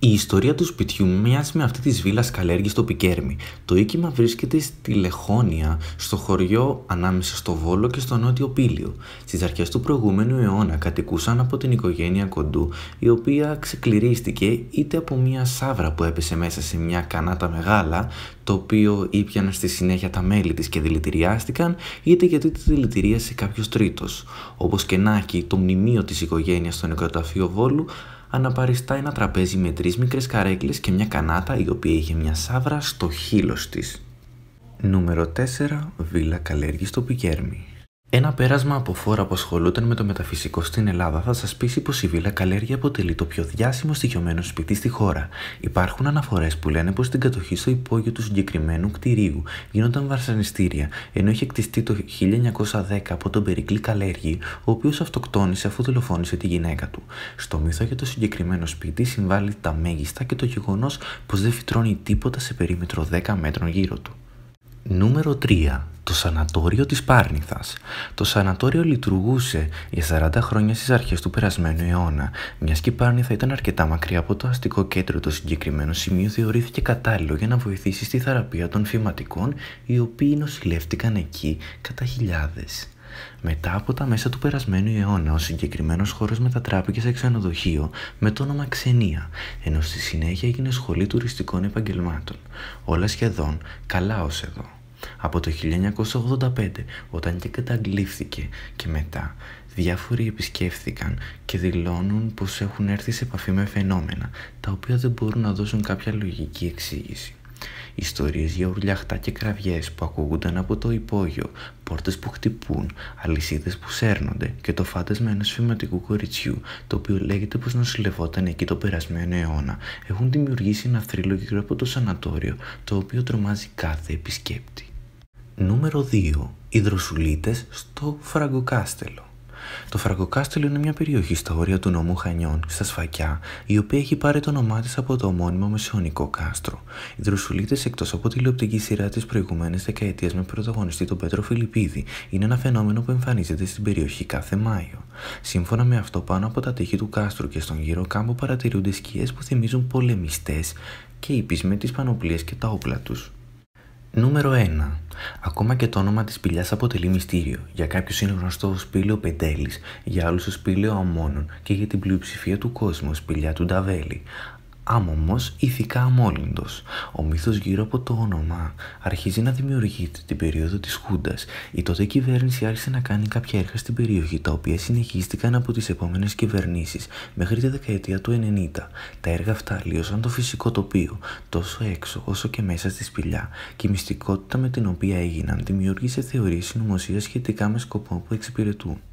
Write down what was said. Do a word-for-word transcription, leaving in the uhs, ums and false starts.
Η ιστορία του σπιτιού μοιάζει με αυτή της βίλας Καλέργη στο Πικέρμι. Το οίκημα βρίσκεται στη Λεχόνια, στο χωριό ανάμεσα στο Βόλο και στο Νότιο Πήλιο. Στις αρχές του προηγούμενου αιώνα κατοικούσαν από την οικογένεια Κοντού, η οποία ξεκληρίστηκε είτε από μια σάβρα που έπεσε μέσα σε μια κανάτα μεγάλα, το οποίο ήπιαναν στη συνέχεια τα μέλη της και δηλητηριάστηκαν, είτε γιατί τη δηλητηρίασε κάποιος τρίτος. Όπως και να έχει, το μνημείο της οικογένειας στο νεκροταφείο Βόλου αναπαριστά ένα τραπέζι με τρεις μικρές καρέκλες και μια κανάτα η οποία είχε μια σάβρα στο χείλος της. Νούμερο τέσσερα. Βίλα Καλέργη στο Πικέρμι. Ένα πέρασμα από φόρα που ασχολούνταν με το μεταφυσικό στην Ελλάδα θα σας πείσει πως η Βίλα Καλέργη αποτελεί το πιο διάσημο στοιχειωμένο σπίτι στη χώρα. Υπάρχουν αναφορές που λένε πως στην κατοχή στο υπόγειο του συγκεκριμένου κτηρίου γίνονταν βασανιστήρια, ενώ είχε κτιστεί το χίλια εννιακόσια δέκα από τον Περικλή Καλέργη, ο οποίος αυτοκτόνησε αφού δολοφόνησε τη γυναίκα του. Στο μύθο για το συγκεκριμένο σπίτι συμβάλλει τα μέγιστα και το γεγονός πως δεν φυτρώνει τίποτα σε περίμετρο δέκα μέτρων γύρω του. Νούμερο τρία. Το Σανατόριο της Πάρνηθας. Το σανατόριο λειτουργούσε για σαράντα χρόνια στις αρχές του περασμένου αιώνα. Μιας και η Πάρνηθα ήταν αρκετά μακριά από το αστικό κέντρο, το συγκεκριμένο σημείο θεωρήθηκε κατάλληλο για να βοηθήσει στη θεραπεία των φυματικών, οι οποίοι νοσηλεύτηκαν εκεί κατά χιλιάδες. Μετά από τα μέσα του περασμένου αιώνα, ο συγκεκριμένος χώρος μετατράπηκε σε ξενοδοχείο με το όνομα Ξενία, ενώ στη συνέχεια έγινε σχολή τουριστικών επαγγελμάτων. Όλα σχεδόν καλά ως εδώ. Από το χίλια εννιακόσια ογδόντα πέντε, όταν και καταγκλήφθηκε, και μετά, διάφοροι επισκέφθηκαν και δηλώνουν πως έχουν έρθει σε επαφή με φαινόμενα, τα οποία δεν μπορούν να δώσουν κάποια λογική εξήγηση. Ιστορίες για ουρλιαχτά και κραυγές που ακούγονταν από το υπόγειο, πόρτες που χτυπούν, αλυσίδες που σέρνονται και το φάντασμα ενός φυματικού κοριτσιού, το οποίο λέγεται πως νοσηλευόταν εκεί το περασμένο αιώνα, έχουν δημιουργήσει ένα θρύλο γύρω από το σανατόριο, το οποίο τρομάζει κάθε επισκέπτη. Νούμερο δύο. Οι Δροσουλίτες στο Φραγκοκάστελο. Το Φραγκοκάστελο είναι μια περιοχή στα όρια του νομού Χανιών, στα Σφακιά, η οποία έχει πάρει το όνομά της από το ομώνυμο μεσαιωνικό κάστρο. Οι Δροσουλίτες, εκτός από τη τηλεοπτική σειρά της προηγουμένης δεκαετίας με πρωταγωνιστή τον Πέτρο Φιλιππίδη, είναι ένα φαινόμενο που εμφανίζεται στην περιοχή κάθε Μάιο. Σύμφωνα με αυτό, πάνω από τα τείχη του κάστρου και στον γύρο κάμπο παρατηρούνται σκιές που θυμίζουν πολεμιστές και ήπεις με τις πανοπλίες και τα όπλα τους. Νούμερο ένα. Ακόμα και το όνομα της σπηλιάς αποτελεί μυστήριο. Για κάποιους είναι γνωστό ως σπήλαιο Πεντέλης, για άλλους ως σπήλαιο Αμμώνων και για την πλειοψηφία του κόσμου ως σπηλιά του Νταβέλη. Άμωμος, ηθικά αμόλυντος. Ο μύθος γύρω από το όνομα αρχίζει να δημιουργείται την περίοδο της Χούντας. Η τότε κυβέρνηση άρχισε να κάνει κάποια έργα στην περιοχή, τα οποία συνεχίστηκαν από τις επόμενες κυβερνήσεις μέχρι τη δεκαετία του ενενήντα. Τα έργα αυτά αλλοιώσαν το φυσικό τοπίο, τόσο έξω όσο και μέσα στη σπηλιά, και η μυστικότητα με την οποία έγιναν δημιούργησε θεωρίες συνωμοσίας σχετικά με σκοπό που εξυπηρετούν.